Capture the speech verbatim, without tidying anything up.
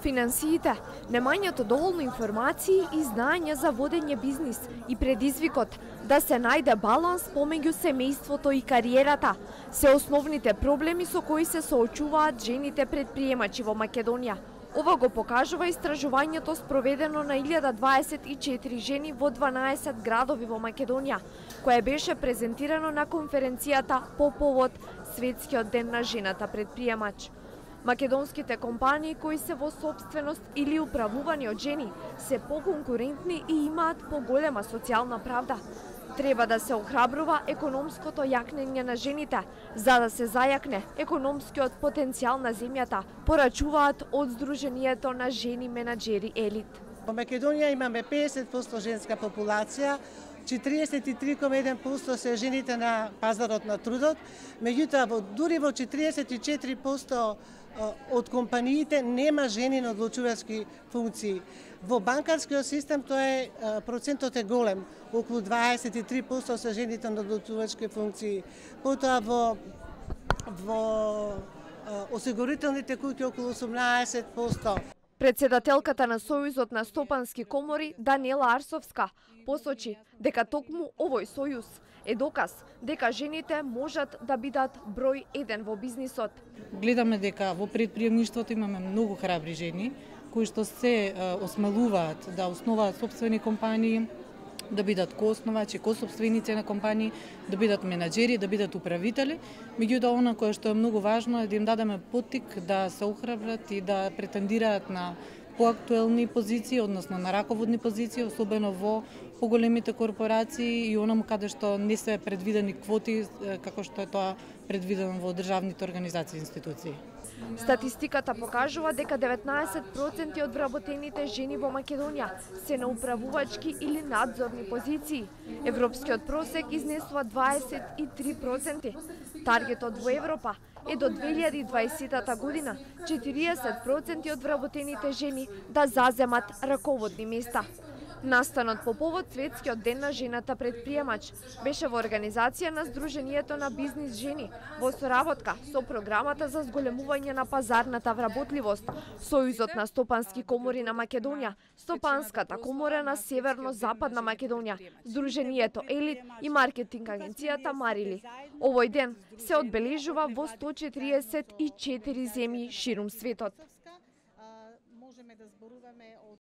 Финансиите, немањето доволно информации и знаење за водење бизнис и предизвикот да се најде баланс помеѓу семејството и кариерата се основните проблеми со кои се соочуваат жените предприемачи во Македонија. Ова го покажува истражувањето спроведено на илјада дваесет и четири жени во дванаесет градови во Македонија, кое беше презентирано на конференцијата по повод Светскиот ден на жената предприемач. Македонските компании кои се во сопственост или управувани од жени се поконкурентни и имаат поголема социјална правда. Треба да се охрабрува економското јакнење на жените, за да се зајакне економскиот потенцијал на земјата, порачуваат од Сдруженијето на жени менаџери Елит. Во Македонија имаме педесет проценти женска популација, четириесет и три кoma еден проценти се жените на пазарот на трудот, меѓутоа дури во четириесет и четири проценти од компаниите нема жени на одлучувачки функции. Во банкарскиот систем тоа е процентот е голем, околу дваесет и три проценти се жените на одлучувачки функции. Потоа во во осигурителните куќи околу осумнаесет проценти. Председателката на Сојузот на стопански комори Даниела Арсовска посочи дека токму овој сојуз е доказ дека жените можат да бидат број еден во бизнисот. Гледаме дека во предприемништвото имаме многу храбри жени кои што се осмелуваат да основаат сопствени компании, да бидат коосновачи, косопственици на компании, да бидат менаџери, да бидат управители. Меѓутоа, она кое што е многу важно е да им дадеме поттик да се охрабрат и да претендираат на поактуелни позиции, односно на раководни позиции, особено во поголемите корпорации и онаму каде што не се предвидени квоти, како што е тоа предвидено во државните организации и институции. Статистиката покажува дека деветнаесет проценти од вработените жени во Македонија се на управувачки или надзорни позиции. Европскиот просек изнесува дваесет и три проценти. Таргетот во Европа е до две илјади и дваесета година четириесет проценти од вработените жени да заземат раководни места. Настанот по повод Светскиот ден на жената предприемач беше во организација на Сдруженијето на бизнис жени во соработка со програмата за зголемување на пазарната вработливост, Сојузот на стопански комори на Македонија, Стопанската комора на Северно-Западна Македонија, Сдруженијето Елит и маркетинг агенцијата Марили. Овој ден се одбележува во сто четириесет и четири земји ширум светот.